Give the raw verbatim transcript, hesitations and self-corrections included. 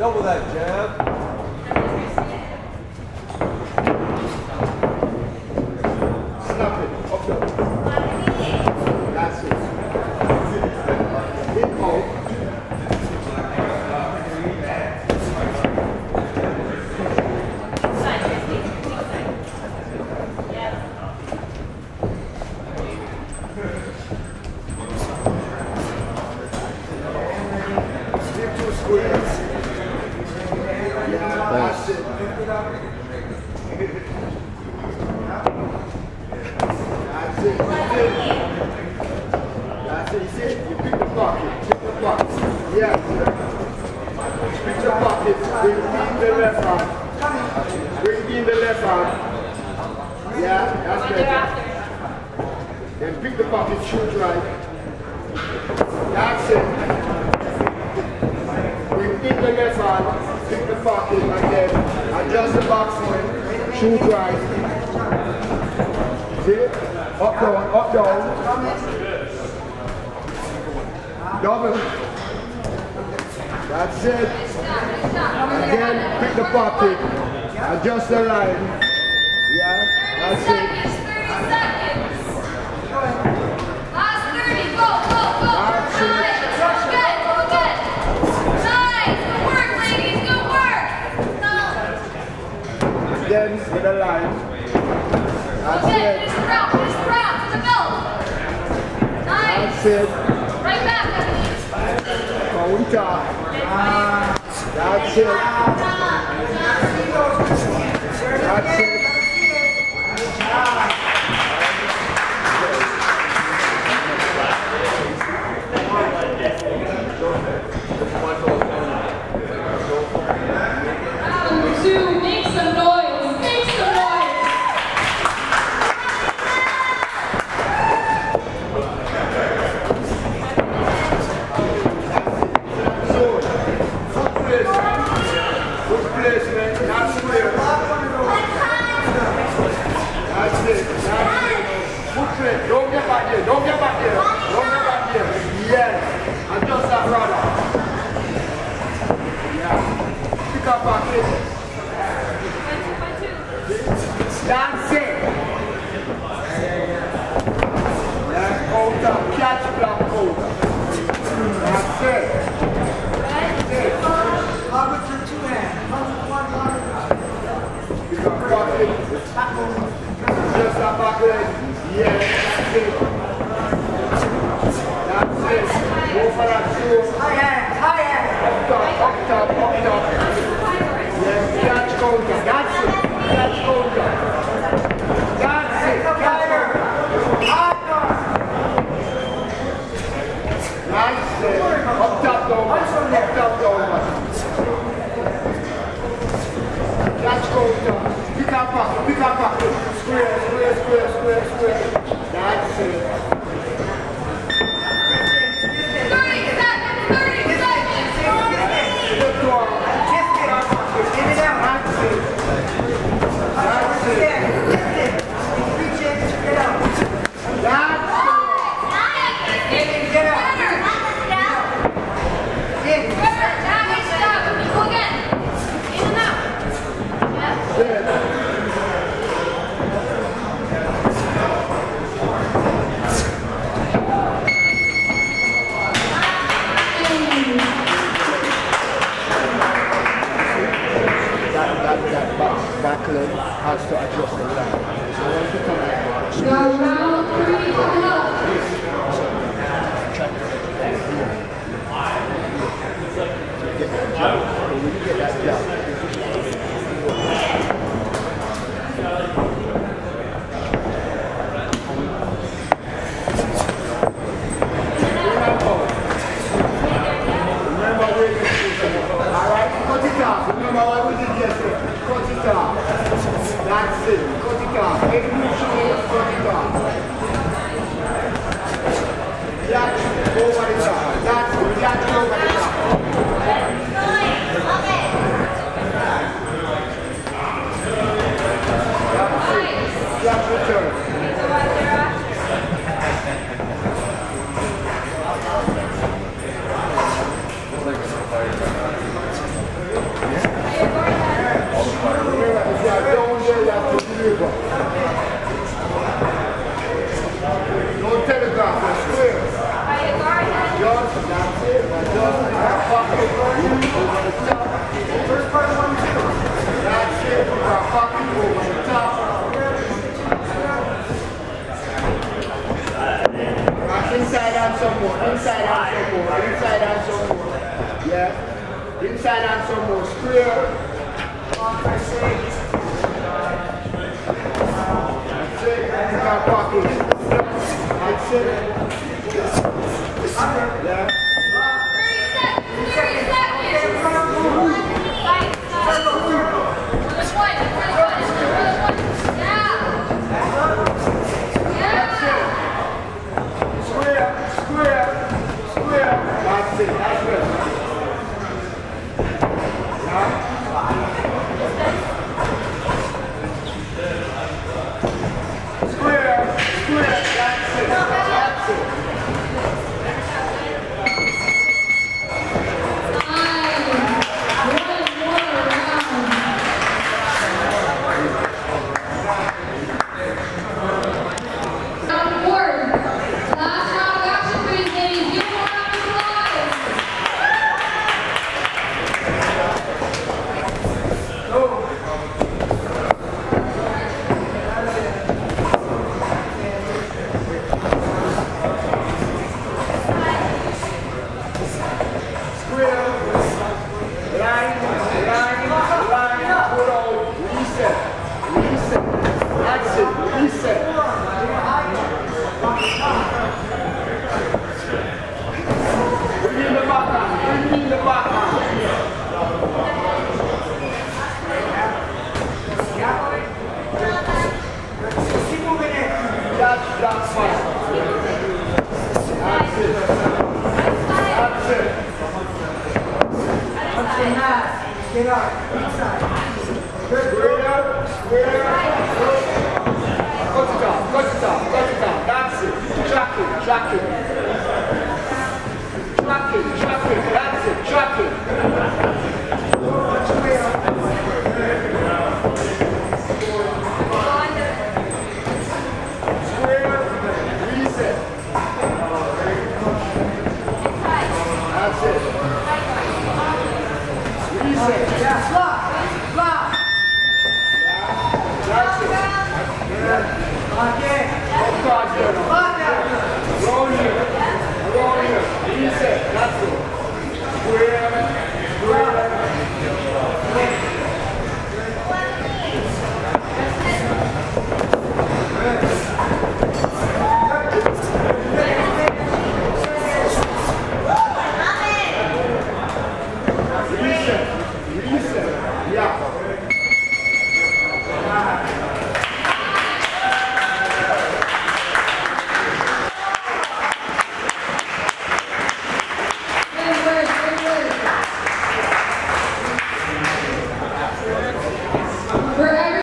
Double that jab. Snap it. Up there. That's it. In out. That's it. That's it. That's it. You see it? You pick the pocket. Pick the pocket. Yes. Pick the pocket. Bring in the left arm. Bring in the left arm. Yeah, that's better. Then pick the pocket. Shoot right. That's it. Bring in the left arm. Pick the pocket again. Adjust the box for him. Shoot right. See it? Up down, up down. Double. That's it. Again, pick the pocket. Adjust the line. Yeah, that's it. Last thirty, go, go, go. That's it. Good, good. Nice, good work, ladies, good work. Again, with the line. That's Okay, it. finish the round, finish the round, to the belt. Nice. That's it. Right back, Emily. Counter. That's it. That's it. Round two, make some noise, make some noise. Foot placement. Foot placement. Not square. That's it. That's it. Foot placement. Don't get back there. Don't get back there. Don't get back there. Yes. Adjust that rudder. Yeah. Pick up back here. That's it. That's counter. Catch block counter. That's it. That's it. Pick up pocket. Just that back leg. Yes, that's it. That's it. Go for that shoe. High hand, high hand. Up top, up top, up top. Yes, catch counter. That's it. Catch counter. That's it. Catch counter. Nice. Up top, down. Up top, down. Catch counter. Pick up pocket. Pick up pocket. Square, square, square, square, square. That's it. thirty seconds, thirty seconds. Good one. That's it. That's it. That's it. That back, back leg has to adjust the line. So once you come back, Now round three coming up. get that jump. So when you get that jump, remember where you alright, cut it off. Remember what we did yesterday. Cut it off. That's it. Cut it off. Every move you make, cut it off. some more. Inside and some more. Inside and some more. Yeah. Inside and some more. Square. That's it. You got pocket. That's it. Yeah. thirty seconds. Fight. For the point. For the point. For the point. Yeah. That's it. Square. Square. Square. That's it. That's it. Yeah. Square. Square. That's it. That's it. That's fine.